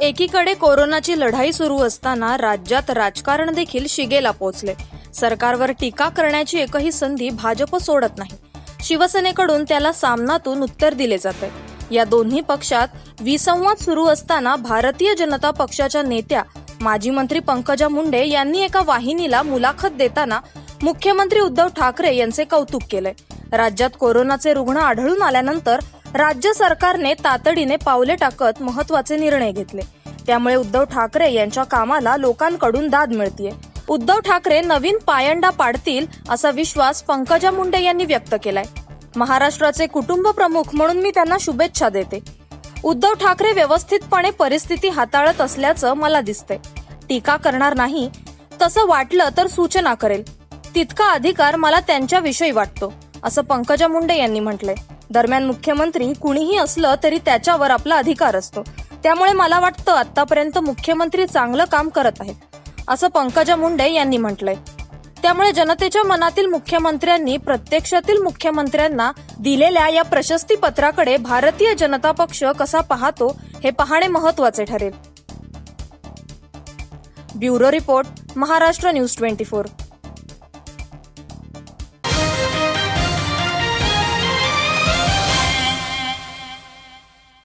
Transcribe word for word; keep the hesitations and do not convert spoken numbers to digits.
एकीकडे कोरोनाची लढाई सुरू असताना राज्यात राजकारण देखील शिगेला पोहोचले। सरकारवर टीका करण्याची एकही संधी भाजप सोडत नाही। शिवसेनेकडून त्याला सामनातून उत्तर दिले जाते। या दोन्ही पक्षात विसंवाद सुरू असताना भारतीय जनता पक्षाच्या नेत्या माजी मंत्री पंकजा मुंडे यांनी एका वाहिनीला मुलाखत देताना मुख्यमंत्री उद्धव ठाकरे यांचे कौतुक केले। राज्यात कोरोनाचे रुग्ण आढळून आल्यानंतर राज्य सरकारने तातडीने पावले टाकत महत्त्वाचे निर्णय घेतले। त्यामुळे उद्धव ठाकरे यांच्या कामाला लोकांकडून दाद मिळतेय। उद्धव ठाकरे नवीन पायंडा पाडतील असा विश्वास पंकजा मुंडे यांनी व्यक्त केलाय। महाराष्ट्राचे कुटुंब प्रमुख म्हणून मी त्यांना शुभेच्छा देते। उद्धव ठाकरे व्यवस्थितपणे परिस्थिती हाताळत असल्याचं मला दिसतंय। टीका करणार नाही, तसं वाटलं तर सूचना करेल, तितका अधिकार मला त्यांच्याविषयी वाटतो, असं पंकजा मुंडे यांनी म्हटलंय। दरम्यान मुख्यमंत्री कुणीही असलं तरी त्याच्यावर आपला अधिकार असतो, त्यामुळे मला वाटतं आतापर्यंत मुख्यमंत्री चांगलं काम करत आहेत, असं पंकजा मुंडे यांनी म्हटलंय। त्यामुळे जनतेच्या मनातील मुख्यमंत्र्यांनी प्रत्यक्षातील मुख्यमंत्र्यांना दिलेल्या या प्रशस्ती पत्राकडे भारतीय जनता पक्ष कसा पाहतो हे पाहणे महत्त्वाचे ठरेल। ब्युरो रिपोर्ट, महाराष्ट्र न्यूज चोवीस